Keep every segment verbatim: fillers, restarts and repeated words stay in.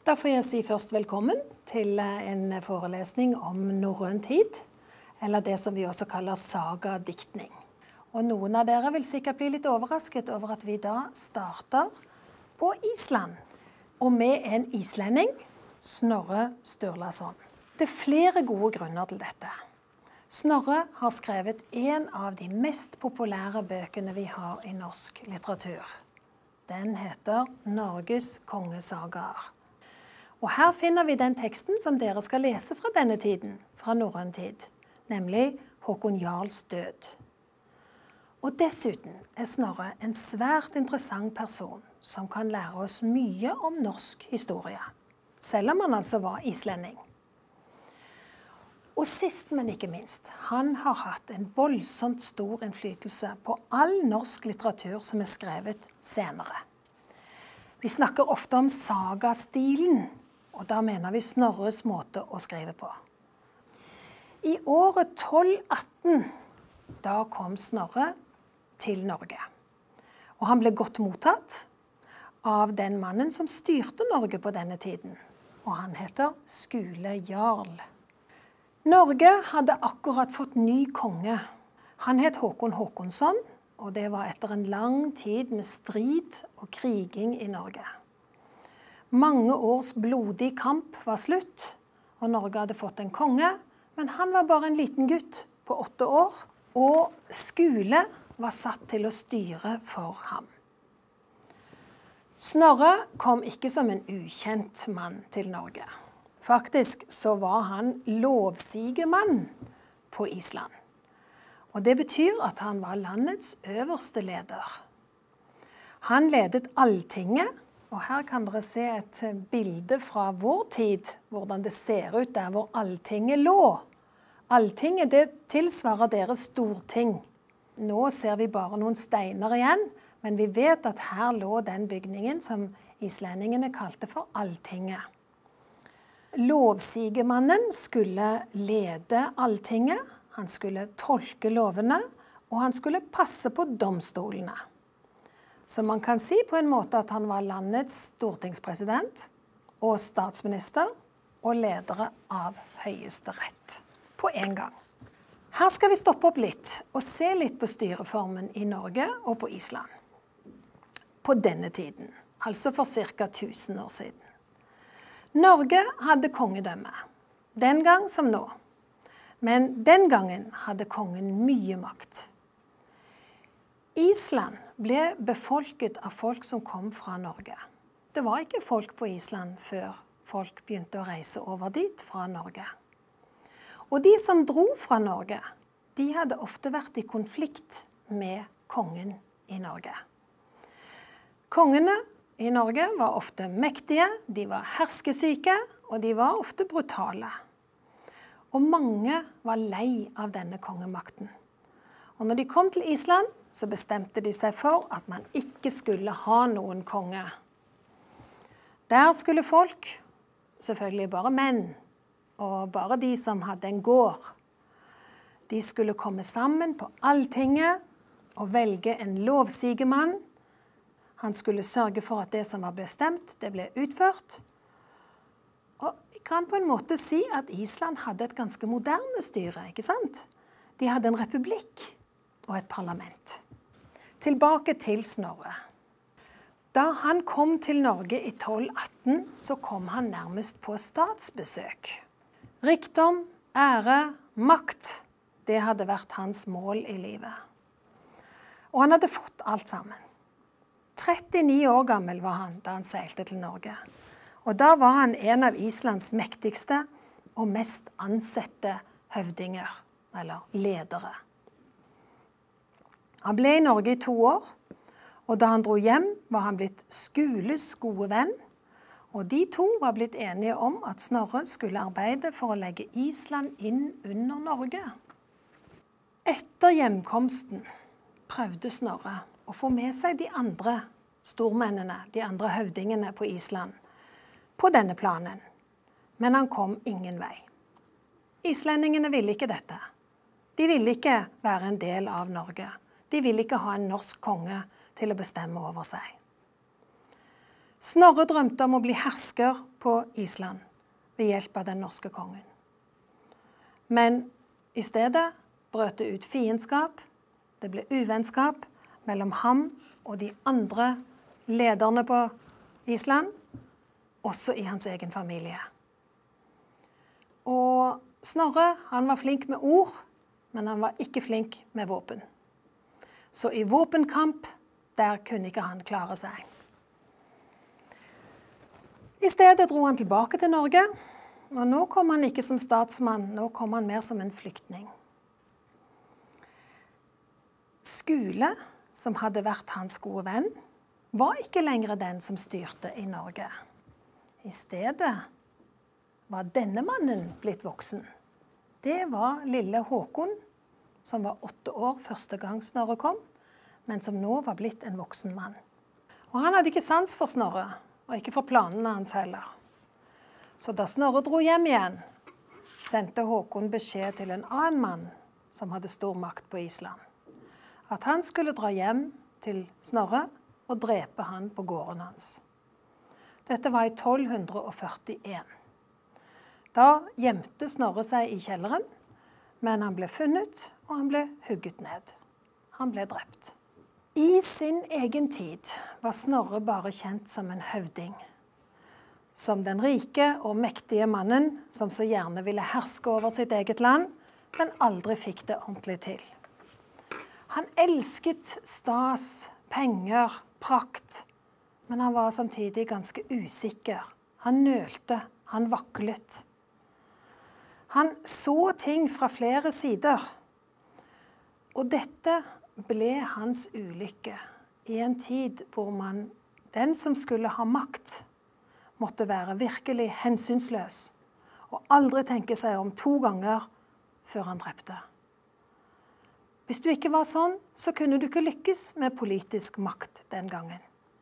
Da får jeg si først velkommen til en forelesning om norrøn tid, eller det som vi også kaller sagadiktning. Og noen av dere vil sikkert bli litt overrasket over at vi da starter på Island, og med en islending, Snorre Sturlason. Det er flere gode grunner til dette. Snorre har skrevet en av de mest populære bøkene vi har i norsk litteratur. Den heter Norges kongesagaer. Og her finner vi den teksten som dere skal lese fra denne tiden, fra norrøn tid, nemlig Håkon Jarls død. Og dessuten er Snorre en svært interessant person som kan lære oss mye om norsk historie, selv om han altså var islending. Og sist, men ikke minst, han har hatt en voldsomt stor innflytelse på all norsk litteratur som er skrevet senere. Vi snakker ofte om sagastilen, og da mener vi Snorres måte å skrive på. I året tolv atten, da kom Snorre til Norge. Og han ble godt mottatt av den mannen som styrte Norge på denne tiden. Og han heter Skule Jarl. Norge hadde akkurat fått ny konge. Han het Håkon Håkonsson, og det var etter en lang tid med strid og kriging i Norge. Mange års blodig kamp var slutt, og Norge hadde fått en konge, men han var bare en liten gutt på åtte år, og Skule var satt til å styre for ham. Snorre kom ikke som en ukjent mann til Norge. Faktisk så var han lovsigemann på Island. Og det betyr at han var landets øverste leder. Han ledet Alltinget, og her kan dere se et bilde fra vår tid, hvordan det ser ut der hvor Alltinget lå. Alltinget det tilsvarer deres storting. Nå ser vi bare noen steiner igjen, men vi vet at her lå den bygningen som islendingene kalte for Alltinget. Lovsigemannen skulle lede Alltinget, han skulle tolke lovene, og han skulle passe på domstolene. Så man kan si på en måte at han var landets stortingspresident og statsminister og ledere av Høyesterett på en gang. Her skal vi stoppe opp litt og se litt på styreformen i Norge og på Island. På denne tiden, altså for ca. tusen år siden. Norge hadde kongedømme, den gang som nå. Men den gangen hadde kongen mye makt. Island ble befolket av folk som kom fra Norge. Det var ikke folk på Island før folk begynte å reise over dit fra Norge. Og de som dro fra Norge, de hadde ofte vært i konflikt med kongen i Norge. Kongene i Norge var ofte mektige, de var herskesyke, og de var ofte brutale. Og mange var lei av denne kongemakten. Og når de kom til Island, så bestemte de seg for at man ikke skulle ha noen konge. Der skulle folk, selvfølgelig bare menn, og bare de som hadde en gård, de skulle komme sammen på Alltinget og velge en lovsigemann. Han skulle sørge for at det som var bestemt, det ble utført. Og vi kan på en måte si at Island hadde et ganske moderne styre, ikke sant? De hadde en republikk og et parlament. Tilbake til Snorre. Da han kom til Norge i tolv atten, så kom han nærmest på statsbesøk. Rikdom, ære, makt, det hadde vært hans mål i livet. Og han hadde fått alt sammen. trettini år gammel var han da han seilte til Norge. Og da var han en av Islands mektigste og mest ansette høvdinger, eller ledere. Han ble i Norge i to år, og da han dro hjem var han blitt Skules gode venn, og de to var blitt enige om at Snorre skulle arbeide for å legge Island inn under Norge. Etter hjemkomsten prøvde Snorre å få med seg de andre stormennene, de andre høvdingene på Island, på denne planen. Men han kom ingen vei. Islendingene ville ikke dette. De ville ikke være en del av Norge. De ville ikke ha en norsk konge til å bestemme over seg. Snorre drømte om å bli hersker på Island ved hjelp av den norske kongen. Men i stedet brøt det ut fiendskap, det ble uvennskap mellom ham og de andre lederne på Island, også i hans egen familie. Og Snorre, han var flink med ord, men han var ikke flink med våpen. Så i våpenkamp, der kunne ikke han klare seg. I stedet dro han tilbake til Norge, og nå kom han ikke som statsmann, nå kom han mer som en flyktning. Skule, som hadde vært hans gode venn, var ikke lenger den som styrte i Norge. I stedet var denne mannen blitt voksen. Det var lille Håkon, som var åtte år første gang Snorre kom, men som nå var blitt en voksen mann. Og han hadde ikke sans for Snorre, og ikke for planene hans heller. Så da Snorre dro hjem igjen, sendte Håkon beskjed til en annen mann som hadde stor makt på Island, at han skulle dra hjem til Snorre og drepe han på gården hans. Dette var i tolv førtien. Da gjemte Snorre seg i kjelleren, men han ble funnet, og han ble hugget ned. Han ble drept. I sin egen tid var Snorre bare kjent som en høvding. Som den rike og mektige mannen som så gjerne ville herske over sitt eget land, men aldri fikk det ordentlig til. Han elsket stas, penger, prakt, men han var samtidig ganske usikker. Han nølte, han vaklet. Han så ting fra flere sider, og dette ble hans ulykke i en tid hvor man, den som skulle ha makt, måtte være virkelig hensynsløs og aldri tenke seg om to ganger før han drepte. Hvis du ikke var sånn, så kunne du ikke lykkes med politisk makt den gangen.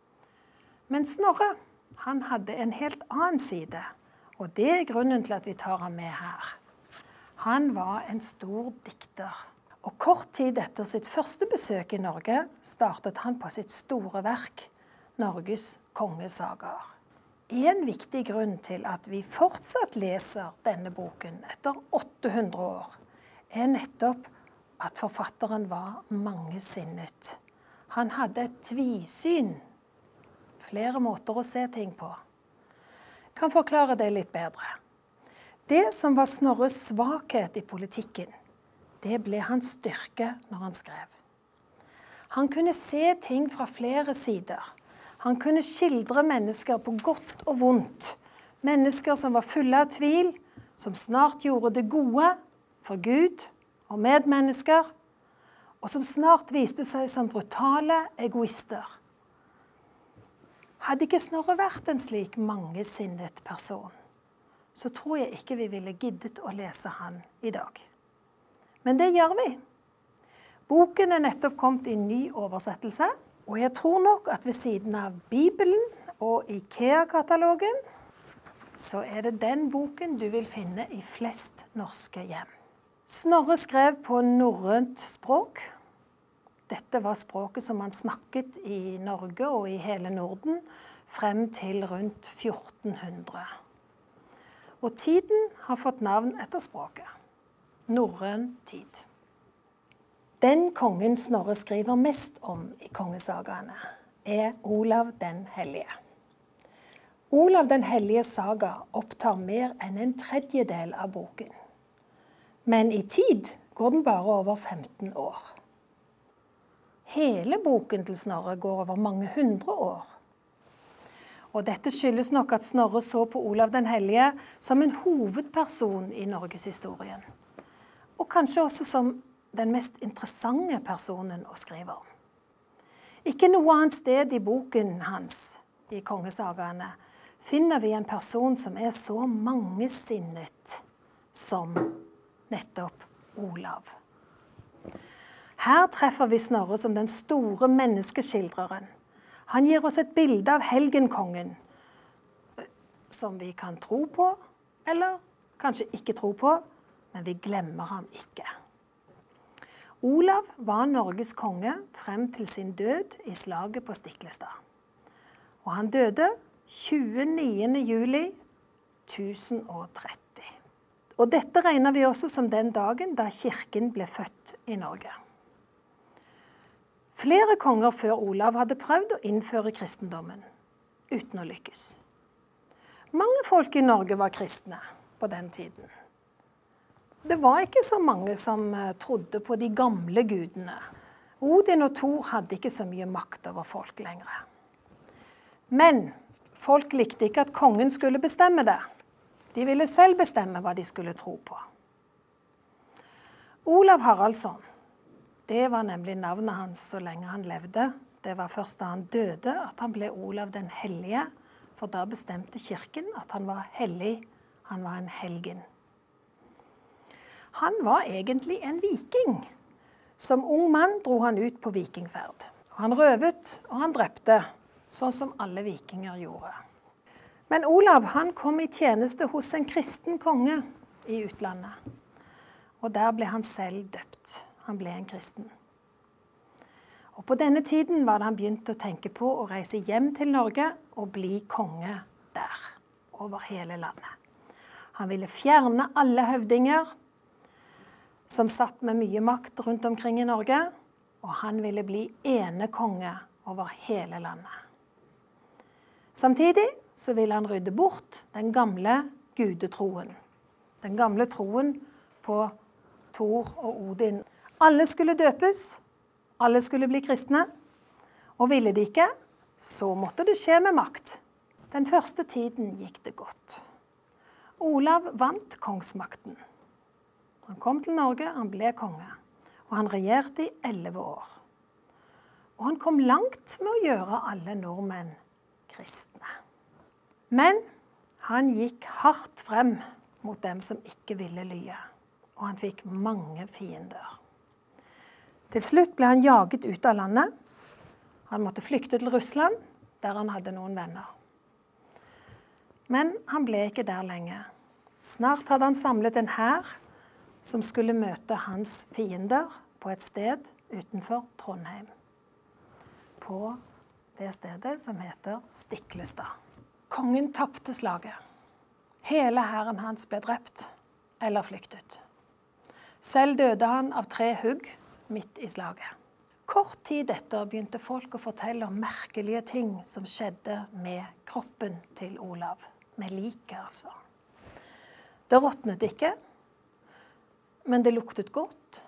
Men Snorre, han hadde en helt annen side, og det er grunnen til at vi tar ham med her. Han var en stor dikter, og kort tid etter sitt første besøk i Norge startet han på sitt store verk, Norges kongesagaer. En viktig grunn til at vi fortsatt leser denne boken etter åtte hundre år, er nettopp at forfatteren var mangesinnet. Han hadde et tvisyn, flere måter å se ting på. Jeg kan forklare det litt bedre. Det som var Snorres svakhet i politikken, det ble hans styrke når han skrev. Han kunne se ting fra flere sider. Han kunne skildre mennesker på godt og vondt. Mennesker som var fulle av tvil, som snart gjorde det gode for Gud og medmennesker, og som snart viste seg som brutale egoister. Hadde ikke Snorre vært en slik mangesinnet person, så tror jeg ikke vi ville giddet å lese han i dag. Men det gjør vi. Boken er nettopp kommet i ny oversettelse, og jeg tror nok at ved siden av Bibelen og IKEA-katalogen, så er det den boken du vil finne i flest norske hjem. Snorre skrev på norrønt språk. Dette var språket som han snakket i Norge og i hele Norden frem til rundt fjorten hundre. Og tiden har fått navn etter språket. Norrøn tid. Den kongen Snorre skriver mest om i kongesagaene er Olav den hellige. Olav den hellige saga opptar mer enn en tredjedel av boken. Men i tid går den bare over femten år. Hele boken til Snorre går over mange hundre år. Og dette skyldes nok at Snorre så på Olav den hellige som en hovedperson i Norgeshistorien. Og kanskje også som den mest interessante personen å skrive om. Ikke noe annet sted i boken hans, i kongesagaene, finner vi en person som er så mangesinnet som nettopp Olav. Her treffer vi Snorre som den store menneskeskildreren. Han gir oss et bilde av helgenkongen, som vi kan tro på, eller kanskje ikke tro på, men vi glemmer ham ikke. Olav var Norges konge frem til sin død i slaget på Stiklestad. Og han døde tjueniende juli tusen og tretti. Og dette regner vi også som den dagen da kirken ble født i Norge. Flere konger før Olav hadde prøvd å innføre kristendommen, uten å lykkes. Mange folk i Norge var kristne på den tiden. Det var ikke så mange som trodde på de gamle gudene. Odin og Thor hadde ikke så mye makt over folk lenger. Men folk likte ikke at kongen skulle bestemme det. De ville selv bestemme hva de skulle tro på. Olav Haraldsson, det var nemlig navnet hans så lenge han levde. Det var først da han døde at han ble Olav den hellige, for da bestemte kirken at han var hellig, han var en helgen. Han var egentlig en viking. Som ung mann dro han ut på vikingferd. Han røvet og han drepte, sånn som alle vikinger gjorde. Men Olav han kom i tjeneste hos en kristen konge i utlandet. Og der ble han selv døpt. Han ble en kristen. Og på denne tiden var det han begynte å tenke på å reise hjem til Norge og bli konge der, over hele landet. Han ville fjerne alle høvdinger som satt med mye makt rundt omkring i Norge, og han ville bli ene konge over hele landet. Samtidig så ville han rydde bort den gamle gudetroen. Den gamle troen på Thor og Odin. Alle skulle døpes, alle skulle bli kristne, og ville de ikke, så måtte det skje med makt. Den første tiden gikk det godt. Olav vant kongsmakten. Han kom til Norge, han ble konge, og han regjerte i elleve år. Og han kom langt med å gjøre alle nordmenn kristne. Men han gikk hardt frem mot dem som ikke ville lye, og han fikk mange fiender. Til slutt ble han jaget ut av landet. Han måtte flykte til Russland, der han hadde noen venner. Men han ble ikke der lenge. Snart hadde han samlet en hær som skulle møte hans fiender på et sted utenfor Trondheim. På det stedet som heter Stiklestad. Kongen tappte slaget. Hele hæren hans ble drept eller flyktet. Selv døde han av tre hugg midt i slaget. Kort tid etter begynte folk å fortelle om merkelige ting som skjedde med kroppen til Olav. Med liket, altså. Det råtnet ikke, men det luktet godt.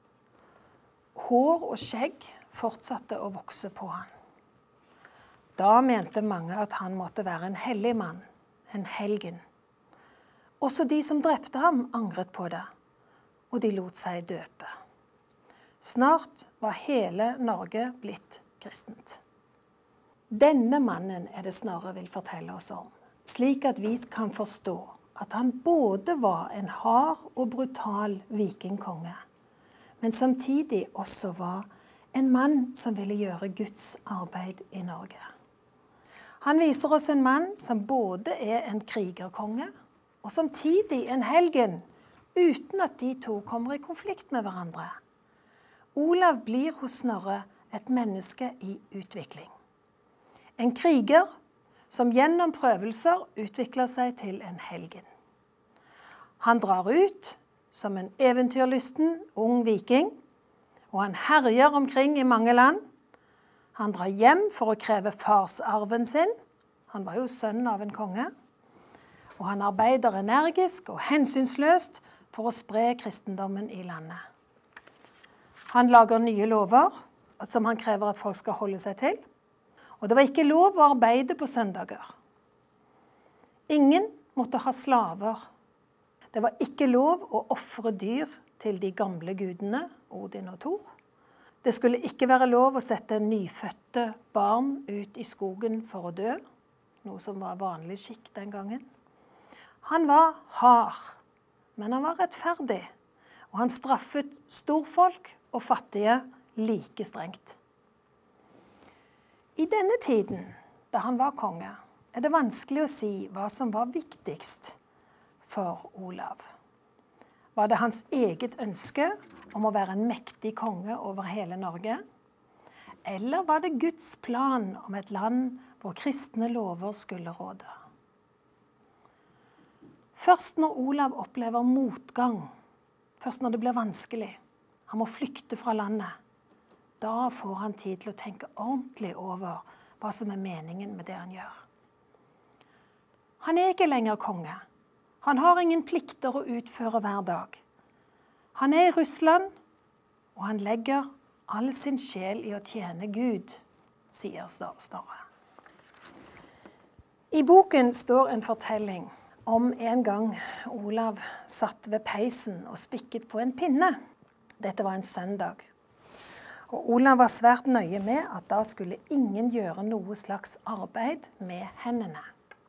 Hår og skjegg fortsatte å vokse på han. Da mente mange at han måtte være en hellig mann, en helgen. Også de som drepte ham angret på det, og de lot seg døpe. Snart var hele Norge blitt kristent. Denne mannen er det Snorre vil fortelle oss om, slik at vi kan forstå at han både var en hard og brutal vikingkonge, men samtidig også var en mann som ville gjøre Guds arbeid i Norge. Han viser oss en mann som både er en krigerkonge og samtidig en helgen, uten at de to kommer i konflikt med hverandre. Olav blir hos Snorre et menneske i utvikling. En kriger som gjennom prøvelser utvikler seg til en helgen. Han drar ut som en eventyrlysten ung viking, og han herjer omkring i mange land. Han drar hjem for å kreve farsarven sin. Han var jo sønn av en konge. Og han arbeider energisk og hensynsløst for å spre kristendommen i landet. Han lager nye lover som han krever at folk skal holde seg til. Og det var ikke lov å arbeide på søndager. Ingen måtte ha slaver. Det var ikke lov å ofre dyr til de gamle gudene, Odin og Thor. Det skulle ikke være lov å sette nyfødte barn ut i skogen for å dø, noe som var vanlig skikk den gangen. Han var hard, men han var rettferdig, og han straffet storfolk og fattige like strengt. I denne tiden, da han var konge, er det vanskelig å si hva som var viktigst for Olav. Var det hans eget ønske om å være en mektig konge over hele Norge? Eller var det Guds plan om et land hvor kristne lover skulle råde? Først når Olav opplever motgang, først når det blir vanskelig, han må flykte fra landet, da får han tid til å tenke ordentlig over hva som er meningen med det han gjør. Han er ikke lenger konge. Han har ingen plikter å utføre hver dag. Han er i Russland, og han legger all sin sjel i å tjene Gud, sier Snorre. I boken står en fortelling om en gang Olav satt ved peisen og spikket på en pinne. Dette var en søndag. Og Olav var svært nøye med at da skulle ingen gjøre noe slags arbeid med hendene.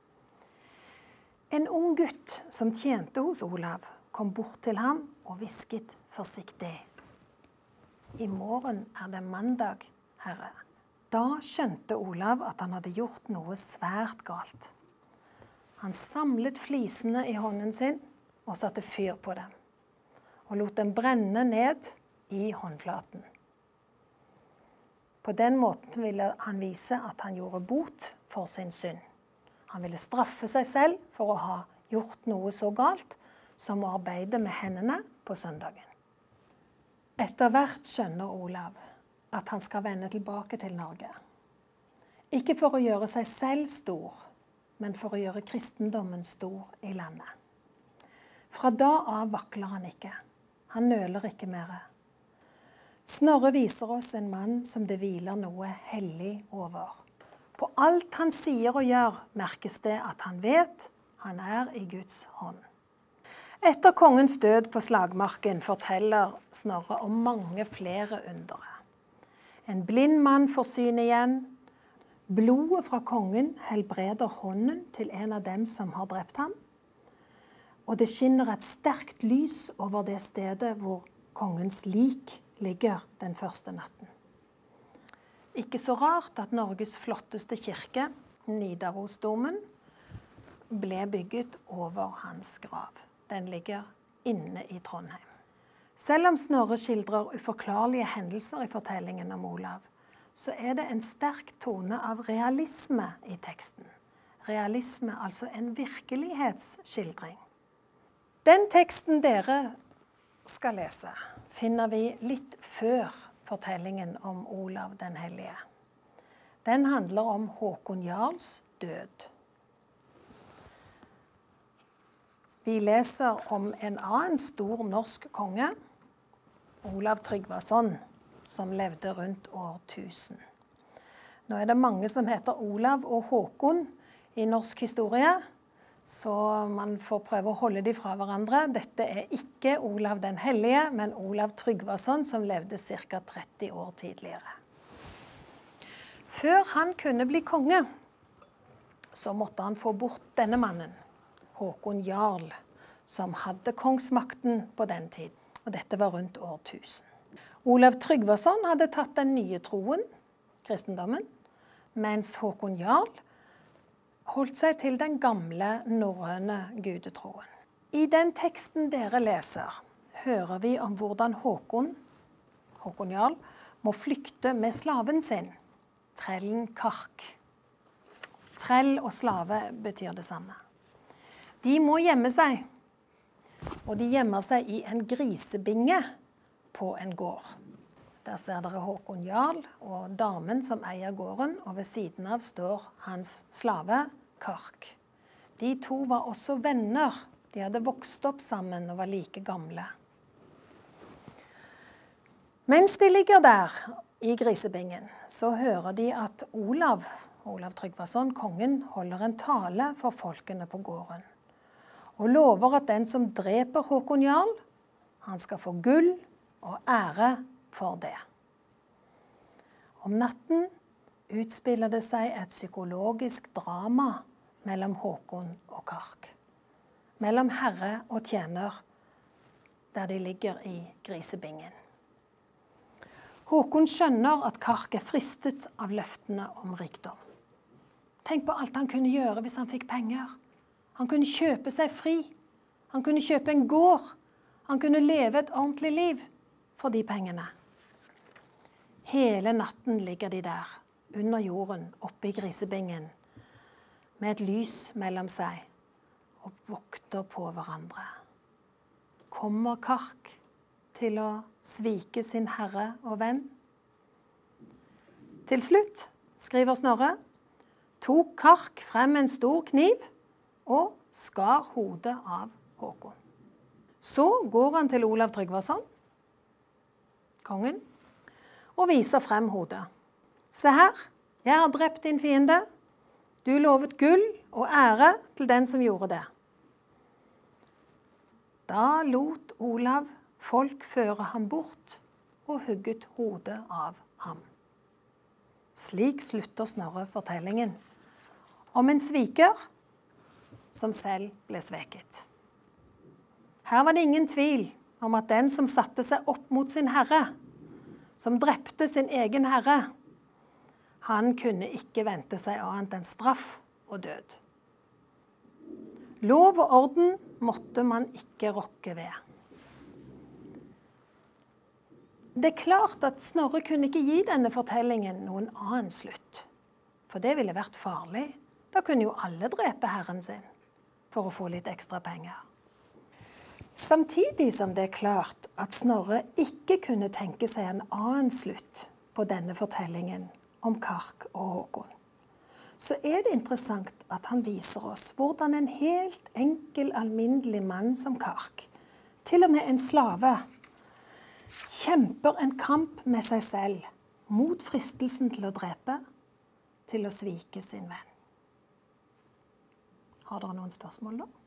En ung gutt som tjente hos Olav kom bort til ham og hvisket forsiktig: «I morgen er det mandag, herre.» Da skjønte Olav at han hadde gjort noe svært galt. Han samlet flisene i hånden sin og satte fyr på dem, og lot dem brenne ned i håndflaten. På den måten ville han vise at han gjorde bot for sin synd. Han ville straffe seg selv for å ha gjort noe så galt som å arbeide med hendene på søndagen. Etter hvert skjønner Olav at han skal vende tilbake til Norge. Ikke for å gjøre seg selv stor, men for å gjøre kristendommen stor i landet. Fra da av vakler han ikke. Han nøler ikke mer. Snorre viser oss en mann som det hviler noe hellig over. På alt han sier og gjør, merkes det at han vet han er i Guds hånd. Etter kongens død på slagmarken forteller Snorre om mange flere undere. En blind mann får syn igjen. Blodet fra kongen helbreder hånden til en av dem som har drept ham. Og det skinner et sterkt lys over det stedet hvor kongens lik ligger den første natten. Ikke så rart at Norges flotteste kirke, Nidarosdomen, ble bygget over hans grav. Den ligger inne i Trondheim. Selv om Snorre skildrer uforklarlige hendelser i fortellingen om Olav, så er det en sterk tone av realisme i teksten. Realisme, altså en virkelighetsskildring. Den teksten dere skal lese, finner vi litt før fortellingen om Olav den hellige. Den handler om Håkon Jarls død. Vi leser om en annen stor norsk konge, Olav Tryggvason, som levde rundt år tusen. Nå er det mange som heter Olav og Håkon i norsk historie, så man får prøve å holde de fra hverandre. Dette er ikke Olav den hellige, men Olav Tryggvason, som levde ca. tretti år tidligere. Før han kunne bli konge, så måtte han få bort denne mannen, Håkon Jarl, som hadde kongsmakten på den tiden. Og dette var rundt år tusen. Olav Tryggvason hadde tatt den nye troen, kristendommen, mens Håkon Jarl holdt seg til den gamle norrøne gudetroen. I den teksten dere leser, hører vi om hvordan Håkon, Håkon Jarl, må flykte med slaven sin, trellen Kark. Trell og slave betyr det samme. De må gjemme seg, og de gjemmer seg i en grisebinge på en gård. Der ser dere Håkon Jarl og damen som eier gården, og ved siden av står hans slave Kark. De to var også venner. De hadde vokst opp sammen og var like gamle. Mens de ligger der i grisebingen, så hører de at Olav, Olav Tryggvason, kongen, holder en tale for folkene på gården. Og lover at den som dreper Håkon Jarl, han skal få gull og ære for det. Om natten utspiller det seg et psykologisk drama mellom Håkon og Kark. Mellom herre og tjener, der de ligger i grisebingen. Håkon skjønner at Kark er fristet av løftene om rikdom. Tenk på alt han kunne gjøre hvis han fikk penger. Han kunne kjøpe seg fri. Han kunne kjøpe en gård. Han kunne leve et ordentlig liv for de pengene. Hele natten ligger de der, under jorden, oppe i grisebingen, med et lys mellom seg, vokter på hverandre. Kommer Kark til å svike sin herre og venn? Til slutt, skriver Snorre, tok Kark frem en stor kniv og skar hodet av Håkon. Så går han til Olav Tryggvason, kongen, og viser frem hodet. Se her, jeg har drept din fiende. Du lovet gull og ære til den som gjorde det. Da lot Olav folk føre ham bort og hugget hodet av ham. Slik slutter Snorre fortellingen om en sviker som selv ble sveket. Her var det ingen tvil om at den som satte seg opp mot sin herre, som drepte sin egen herre, han kunne ikke vente seg annet enn straff og død. Lov og orden måtte man ikke rokke ved. Det er klart at Snorre kunne ikke gi denne fortellingen noen annen slutt, for det ville vært farlig. Da kunne jo alle drepe herren sin for å få litt ekstra penger. Samtidig som det er klart at Snorre ikke kunne tenke seg en annen slutt på denne fortellingen om Kark og Håkon, så er det interessant at han viser oss hvordan en helt enkel, alminnelig mann som Kark, til og med en slave, kjemper en kamp med seg selv mot fristelsen til å drepe, til å svike sin venn. Har dere noen spørsmål da?